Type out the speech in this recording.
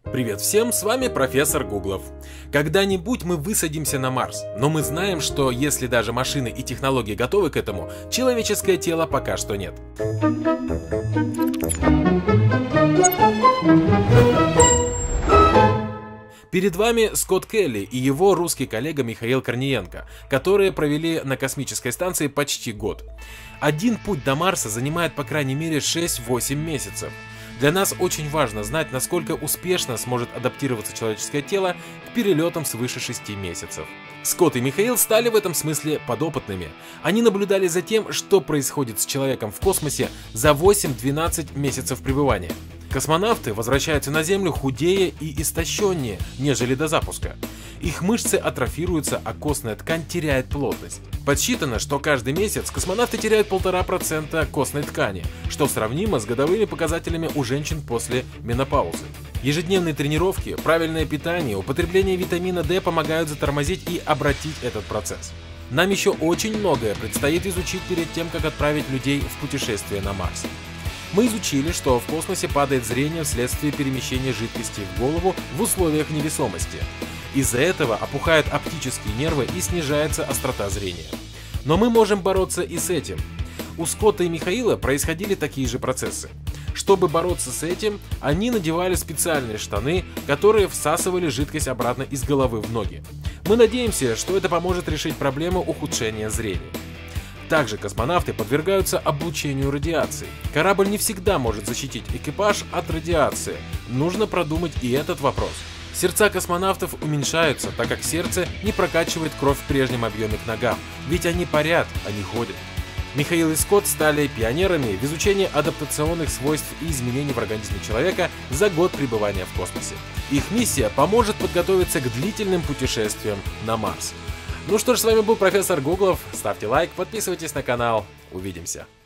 Привет всем, с вами профессор Гуглов. Когда-нибудь мы высадимся на Марс, но мы знаем, что если даже машины и технологии готовы к этому, человеческое тело пока что нет. Перед вами Скотт Келли и его русский коллега Михаил Корниенко, которые провели на космической станции почти год. Один путь до Марса занимает по крайней мере 6-8 месяцев. Для нас очень важно знать, насколько успешно сможет адаптироваться человеческое тело к перелетам свыше 6 месяцев. Скотт и Михаил стали в этом смысле подопытными. Они наблюдали за тем, что происходит с человеком в космосе за 8-12 месяцев пребывания. Космонавты возвращаются на Землю худее и истощеннее, нежели до запуска. Их мышцы атрофируются, а костная ткань теряет плотность. Подсчитано, что каждый месяц космонавты теряют 1,5% костной ткани, что сравнимо с годовыми показателями у женщин после менопаузы. Ежедневные тренировки, правильное питание, употребление витамина D помогают затормозить и обратить этот процесс. Нам еще очень многое предстоит изучить перед тем, как отправить людей в путешествие на Марс. Мы изучили, что в космосе падает зрение вследствие перемещения жидкости в голову в условиях невесомости. Из-за этого опухают оптические нервы и снижается острота зрения. Но мы можем бороться и с этим. У Скотта и Михаила происходили такие же процессы. Чтобы бороться с этим, они надевали специальные штаны, которые всасывали жидкость обратно из головы в ноги. Мы надеемся, что это поможет решить проблему ухудшения зрения. Также космонавты подвергаются облучению радиации. Корабль не всегда может защитить экипаж от радиации. Нужно продумать и этот вопрос. Сердца космонавтов уменьшаются, так как сердце не прокачивает кровь в прежнем объеме к ногам, ведь они парят, а не ходят. Михаил и Скотт стали пионерами в изучении адаптационных свойств и изменений в организме человека за год пребывания в космосе. Их миссия поможет подготовиться к длительным путешествиям на Марс. Ну что ж, с вами был профессор Гуглов. Ставьте лайк, подписывайтесь на канал. Увидимся.